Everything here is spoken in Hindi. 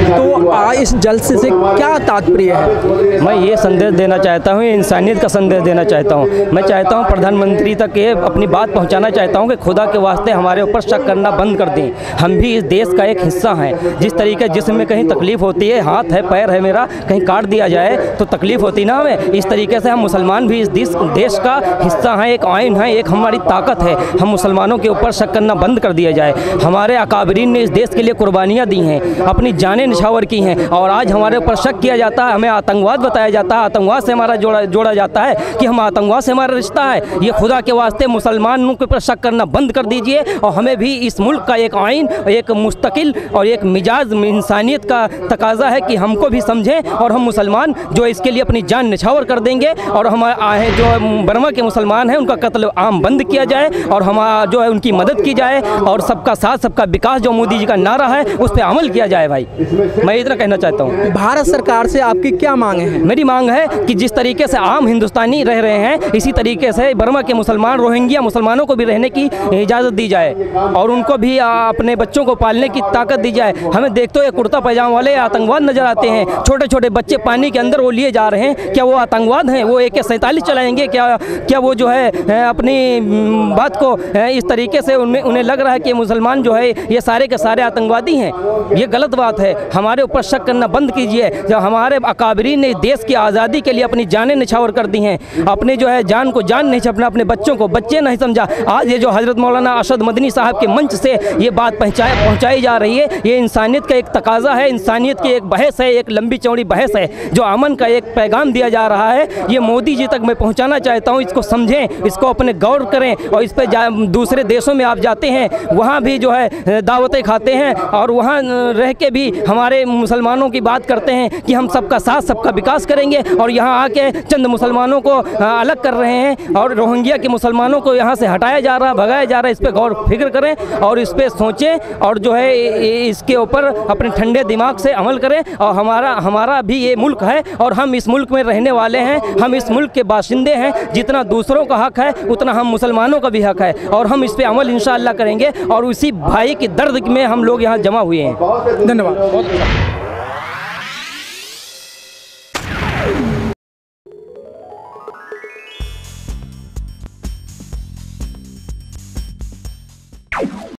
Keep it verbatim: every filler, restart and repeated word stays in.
तो आ, इस जलसे से क्या तात्पर्य है? मैं ये संदेश देना चाहता हूँ, इंसानियत का संदेश देना चाहता हूँ। मैं चाहता हूँ प्रधानमंत्री तक ये अपनी बात पहुँचाना चाहता हूँ कि खुदा के वास्ते हमारे ऊपर शक करना बंद कर दें। हम भी इस देश का एक हिस्सा हैं। जिस तरीके जिसमें कहीं तकलीफ़ होती है, हाथ है पैर है मेरा, कहीं काट दिया जाए तो तकलीफ़ होती ना हमें, इस तरीके से हम मुसलमान भी इस देश देश का हिस्सा हैं, एक आइन है, एक हमारी ताकत है। हम मुसलमानों के ऊपर शक करना बंद कर दिया जाए। हमारे अकाबरीन ने इस देश के लिए कुर्बानियाँ दी हैं, अपनी जानें निछावर की हैं, और आज हमारे ऊपर शक किया जाता है, हमें आतंकवाद बताया जाता है, आतंकवाद से हमारा जोड़ा जोड़ा जाता है कि हम आतंकवाद से हमारा रिश्ता है। ये खुदा के वास्ते मुसलमानों के ऊपर शक करना बंद कर दीजिए, और हमें भी इस मुल्क का एक आइन, एक मुस्तकिल और एक मिजाज इंसानियत का तकाजा है कि हमको भी समझें, और हम मुसलमान जो इसके लिए अपनी जान निछावर कर देंगे। और हमारे जो बर्मा के मुसलमान हैं उनका कत्ल आम बंद किया जाए, और हम जो है उनकी मदद की जाए, और सबका साथ सबका विकास जो मोदी जी का नारा है उस पर अमल किया जाए। भाई मैं इतना कहना चाहता हूँ। भारत सरकार से आपकी क्या मांग है? मेरी मांग है कि जिस तरीके से आम हिंदुस्तानी रह रहे हैं, इसी तरीके से बर्मा के मुसलमान, रोहिंग्या मुसलमानों को भी रहने की इजाज़त दी जाए, और उनको भी अपने बच्चों को पालने की ताकत दी जाए। हमें देखते हो कुर्ता पैजामा वाले आतंकवाद नज़र आते हैं, छोटे छोटे बच्चे पानी के अंदर वो लिए जा रहे हैं। क्या वो आतंकवाद हैं? वो ए के सैंतालीस चलाएंगे क्या? क्या वो जो है अपनी बात को इस तरीके से उनमें उन्हें लग रहा है कि मुसलमान जो है ये सारे के सारे आतंकवादी हैं? ये गलत बात है। हमारे ऊपर शक करना बंद कीजिए। जब हमारे अकाबरीन ने देश की आज़ादी के लिए अपनी जानें निछावर कर दी हैं, अपने जो है जान को जान नहीं छपना, अपने बच्चों को बच्चे नहीं समझा। आज ये जो हज़रत मौलाना अरशद मदनी साहब के मंच से ये बात पहुँचाए पहुँचाई जा रही है, ये इंसानियत का एक तकाजा है, इंसानियत की एक बहस है, एक लंबी चौड़ी बहस है, जो अमन का एक पैगाम दिया जा रहा है। ये मोदी जी तक मैं पहुँचाना चाहता हूँ। इसको समझें, इसको अपने गौर करें, और इस पर दूसरे देशों में आप जाते हैं, वहाँ भी जो है दावतें खाते हैं, और वहाँ रह के भी हमारे मुसलमानों की बात करते हैं कि हम सबका साथ सबका विकास करेंगे, और यहाँ आके चंद मुसलमानों को अलग कर रहे हैं, और रोहिंग्या के मुसलमानों को यहाँ से हटाया जा रहा है, भगाया जा रहा है। इस पर गौर फिक्र करें और इस पर सोचें, और जो है इसके ऊपर अपने ठंडे दिमाग से अमल करें। और हमारा हमारा भी ये मुल्क है, और हम इस मुल्क में रहने वाले हैं, हम इस मुल्क के बाशिंदे हैं। जितना दूसरों का हक है उतना हम मुसलमानों का भी हक है, और हम इस पर अमल इंशाअल्लाह करेंगे, और उसी भाई के दर्द में हम लोग यहाँ जमा हुए हैं। धन्यवाद।